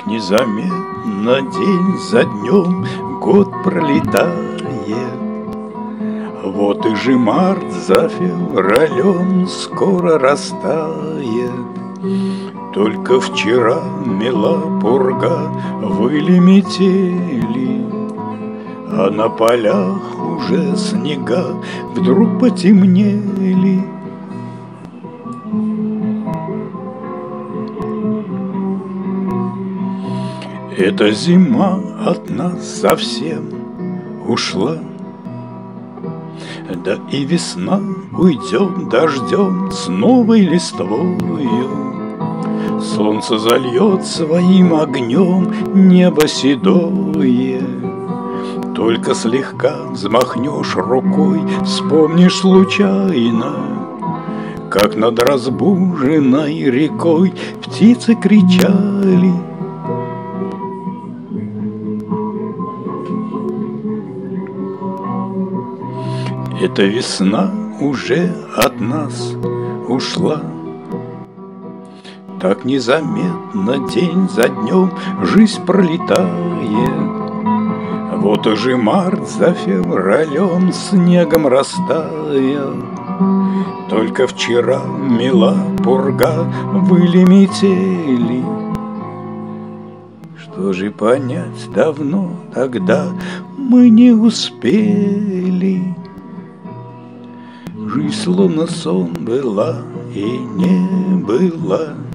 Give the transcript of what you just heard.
Так незаметно день за днем год пролетает. Вот и же март за февралем скоро растает. Только вчера мела пурга, выли метели, а на полях уже снега вдруг потемнели. Эта зима от нас совсем ушла, да и весна уйдет дождем с новой листвою. Солнце зальет своим огнем небо седое. Только слегка взмахнешь рукой, вспомнишь случайно, как над разбуженной рекой птицы кричали. Эта весна уже от нас ушла. Так незаметно день за днем жизнь пролетает. Вот уже март за февралем снегом растаял. Только вчера мела пурга, выли метели. Что же понять давно тогда мы не успели. Жизнь словно сон была и не была.